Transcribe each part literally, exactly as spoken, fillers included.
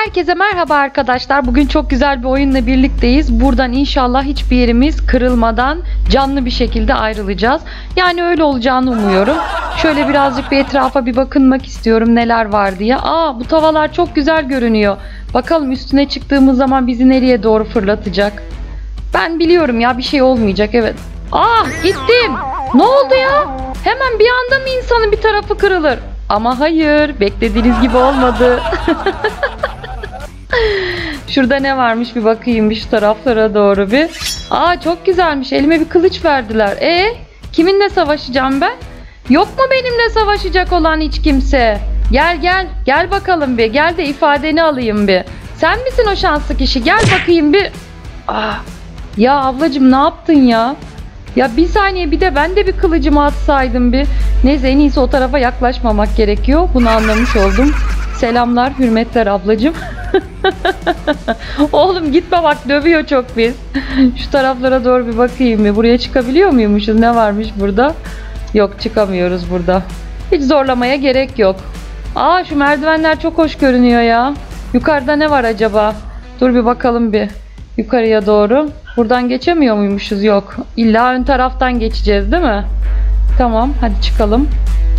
Herkese merhaba arkadaşlar. Bugün çok güzel bir oyunla birlikteyiz. Buradan inşallah hiçbir yerimiz kırılmadan canlı bir şekilde ayrılacağız. Yani öyle olacağını umuyorum. Şöyle birazcık bir etrafa bir bakınmak istiyorum neler var diye. Aa, bu tavalar çok güzel görünüyor. Bakalım üstüne çıktığımız zaman bizi nereye doğru fırlatacak. Ben biliyorum ya, bir şey olmayacak, evet. Aa, gittim. Ne oldu ya? Hemen bir anda mı insanın bir tarafı kırılır? Ama hayır, beklediğiniz gibi olmadı. Şurada ne varmış bir bakayım, bir şu taraflara doğru bir. Aa, çok güzelmiş, elime bir kılıç verdiler. E kiminle savaşacağım ben? Yok mu benimle savaşacak olan hiç kimse? Gel gel gel bakalım bir, gel de ifadeni alayım bir. Sen misin o şanslı kişi? Gel bakayım bir. Aa, ya ablacığım ne yaptın ya? Ya bir saniye, bir de ben de bir kılıcımı atsaydım bir. Neyse, en iyisi o tarafa yaklaşmamak gerekiyor. Bunu anlamış oldum. Selamlar, hürmetler ablacığım. Oğlum gitme bak, dövüyor çok pis. Şu taraflara doğru bir bakayım mı? Buraya çıkabiliyor muymuşuz? Ne varmış burada? Yok, çıkamıyoruz burada. Hiç zorlamaya gerek yok. Aa, şu merdivenler çok hoş görünüyor ya. Yukarıda ne var acaba? Dur bir bakalım bir. Yukarıya doğru. Buradan geçemiyor muymuşuz? Yok. İlla ön taraftan geçeceğiz değil mi? Tamam, hadi çıkalım.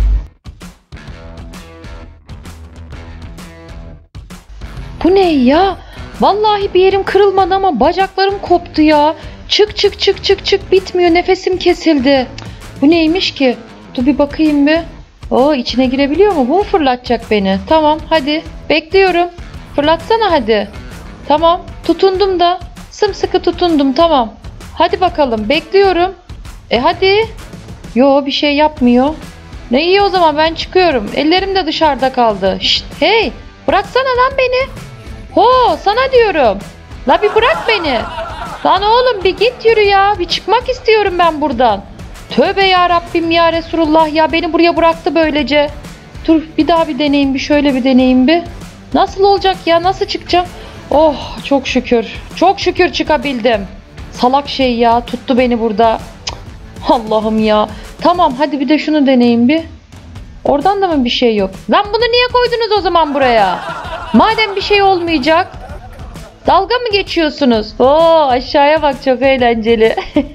Bu ne ya? Vallahi bir yerim kırılmadı ama bacaklarım koptu ya. Çık çık çık çık çık, bitmiyor, nefesim kesildi. Bu neymiş ki? Dur bir bakayım bir. Oo, içine girebiliyor mu? Bu mu fırlatacak beni? Tamam, hadi. Bekliyorum. Fırlatsana hadi. Tamam, tutundum da. Sımsıkı tutundum, tamam. Hadi bakalım, bekliyorum. E hadi. Yo, bir şey yapmıyor. Ne iyi o zaman, ben çıkıyorum. Ellerim de dışarıda kaldı. Şşt, hey, bıraksana lan beni. Ho, sana diyorum. La bir bırak beni. Lan oğlum bir git, yürü ya. Bir çıkmak istiyorum ben buradan. Tövbe ya Rabbim ya Resulullah ya, beni buraya bıraktı böylece. Dur bir daha bir deneyeyim, bir şöyle bir deneyeyim bir. Nasıl olacak ya, nasıl çıkacağım? Oh, çok şükür. Çok şükür çıkabildim. Salak şey ya, tuttu beni burada. Cık, Allah'ım ya. Tamam, hadi bir de şunu deneyeyim bir. Oradan da mı bir şey yok? Lan bunu niye koydunuz o zaman buraya? Madem bir şey olmayacak. Dalga mı geçiyorsunuz? Oo, aşağıya bak, çok eğlenceli.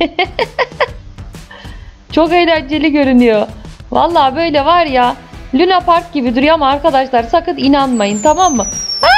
Çok eğlenceli görünüyor. Vallahi böyle var ya, Luna Park gibi duruyor ama arkadaşlar sakın inanmayın, tamam mı?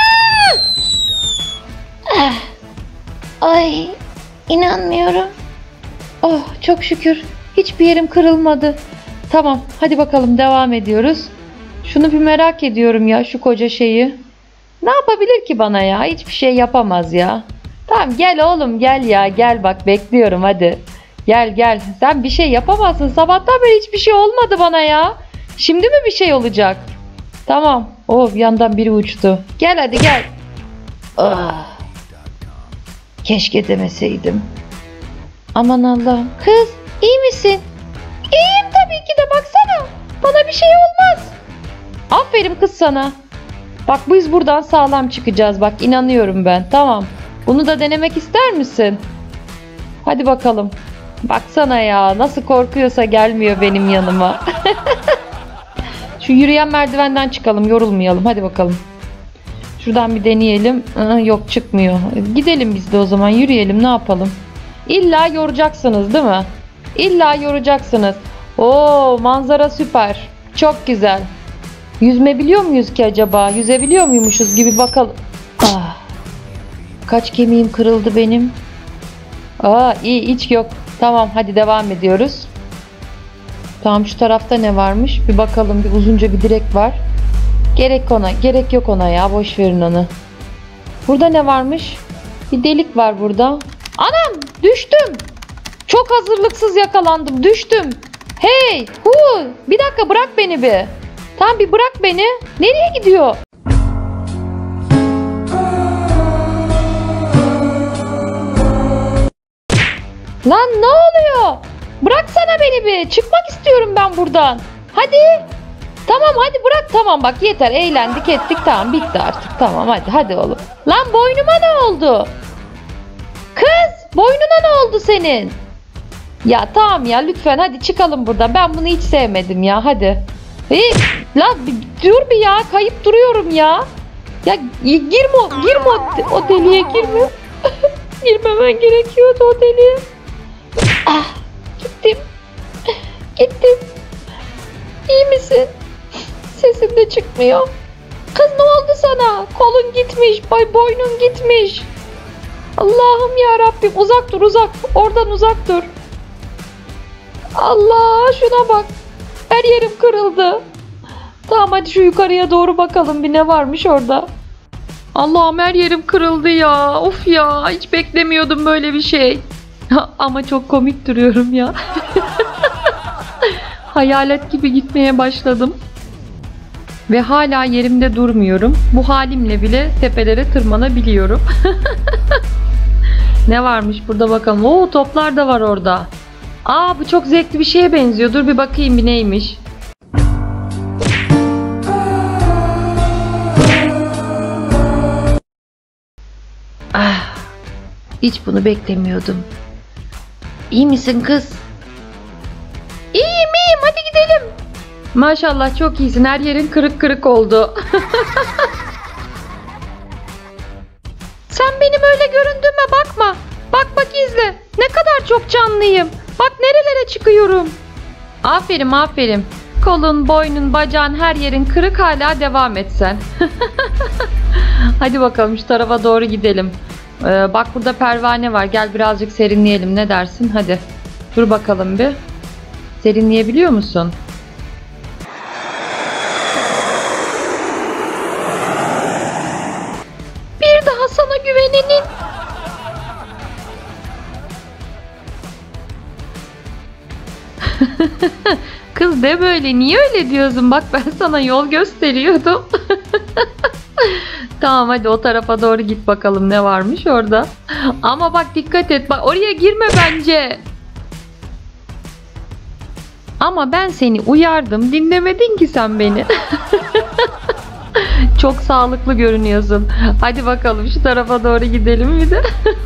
Ay, inanmıyorum. Oh, çok şükür. Hiçbir yerim kırılmadı. Tamam, hadi bakalım, devam ediyoruz. Şunu bir merak ediyorum ya, şu koca şeyi. Ne yapabilir ki bana ya? Hiçbir şey yapamaz ya. Tamam, gel oğlum, gel ya, gel bak, bekliyorum hadi. Gel gel. Sen bir şey yapamazsın. Sabahtan beri hiçbir şey olmadı bana ya. Şimdi mi bir şey olacak? Tamam. Oh, bir yandan biri uçtu. Gel hadi gel. Ah. Keşke demeseydim. Aman Allah'ım. Kız, iyi misin? İyiyim tabii ki de, baksana. Bana bir şey olmaz. Aferin kız sana. Bak, biz buradan sağlam çıkacağız. Bak, inanıyorum ben. Tamam. Bunu da denemek ister misin? Hadi bakalım. Baksana ya, nasıl korkuyorsa gelmiyor benim yanıma. Şu yürüyen merdivenden çıkalım, yorulmayalım. Hadi bakalım. Şuradan bir deneyelim. Aa, yok, çıkmıyor. Gidelim biz de o zaman, yürüyelim, ne yapalım. İlla yoracaksınız değil mi? İlla yoracaksınız. Oo, manzara süper. Çok güzel. Yüzme biliyor muyuz ki acaba? Yüzebiliyor muymuşuz gibi bakalım. Ah, kaç kemiğim kırıldı benim. Aa, iyi, hiç yok. Tamam, hadi devam ediyoruz. Tamam, şu tarafta ne varmış? Bir bakalım, bir uzunca bir direk var. Gerek ona, gerek yok ona ya, boş verin onu. Burada ne varmış? Bir delik var burada. Anam, düştüm. Çok hazırlıksız yakalandım, düştüm. Hey, hu, bir dakika, bırak beni bir. Tamam, bir bırak beni. Nereye gidiyor? Lan ne oluyor? Bıraksana beni bir. Çıkmak istiyorum ben buradan. Hadi. Tamam hadi bırak, tamam bak, yeter, eğlendik ettik, tamam, bitti artık, tamam, hadi hadi oğlum. Lan boynuma ne oldu? Kız, boynuna ne oldu senin? Ya tamam ya, lütfen hadi çıkalım buradan, ben bunu hiç sevmedim ya, hadi. Hey, lan dur bir ya, kayıp duruyorum ya. Ya girme, o- girme o, o deliğe girme. Girmemen gerekiyordu o deliğe. Ah, gittim. Gittim. İyi misin? Sesin de çıkmıyor. Kız ne oldu sana? Kolun gitmiş, boy boynun gitmiş. Allah'ım ya Rabbim, uzak dur uzak. Oradan uzak dur. Allah, şuna bak. Her yerim kırıldı. Tamam, hadi şu yukarıya doğru bakalım bir ne varmış orada. Allah'ım, her yerim kırıldı ya. Of ya, hiç beklemiyordum böyle bir şey. Ama çok komik duruyorum ya. Hayalet gibi gitmeye başladım. Ve hala yerimde durmuyorum. Bu halimle bile tepelere tırmanabiliyorum. Ne varmış burada bakalım. Oo, toplar da var orada. Aa, bu çok zevkli bir şeye benziyor. Dur bir bakayım bir neymiş. Ah, hiç bunu beklemiyordum. İyi misin kız? İyiyim iyiyim, hadi gidelim. Maşallah çok iyisin. Her yerin kırık kırık oldu. Sen benim öyle göründüğüme bakma. Bak bak izle. Ne kadar çok canlıyım. Bak nerelere çıkıyorum. Aferin aferin. Kolun, boynun, bacağın, her yerin kırık, hala devam et sen. Hadi bakalım şu tarafa doğru gidelim. Ee, bak burada pervane var. Gel birazcık serinleyelim. Ne dersin? Hadi. Dur bakalım bir. Serinleyebiliyor musun? Bir daha sana güvenenin. Kız de böyle, niye öyle diyorsun? Bak ben sana yol gösteriyordum. Tamam, hadi o tarafa doğru git bakalım ne varmış orada. Ama bak dikkat et, bak oraya girme bence. Ama ben seni uyardım, dinlemedin ki sen beni. Çok sağlıklı görünüyorsun. Hadi bakalım şu tarafa doğru gidelim bir de.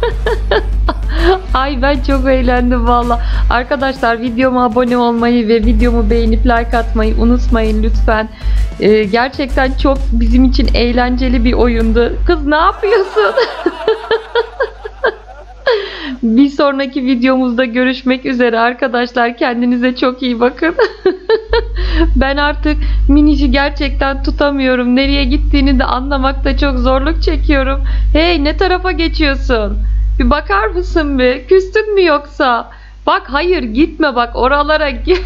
Ay ben çok eğlendim valla. Arkadaşlar videoma abone olmayı ve videomu beğenip like atmayı unutmayın lütfen. Ee, gerçekten çok bizim için eğlenceli bir oyundu. Kız ne yapıyorsun? Bir sonraki videomuzda görüşmek üzere arkadaşlar. Kendinize çok iyi bakın. Ben artık Miniş'i gerçekten tutamıyorum. Nereye gittiğini de anlamakta çok zorluk çekiyorum. Hey, ne tarafa geçiyorsun? Bir bakar mısın bir? Küstün mü yoksa? Bak hayır, gitme bak oralara git.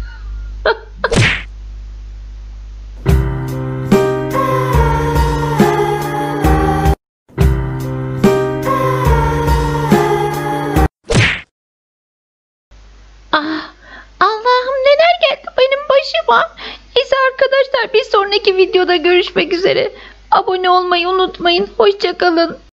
Ah, Allah'ım neler geldi benim başıma. Neyse arkadaşlar, bir sonraki videoda görüşmek üzere. Abone olmayı unutmayın. Hoşça kalın.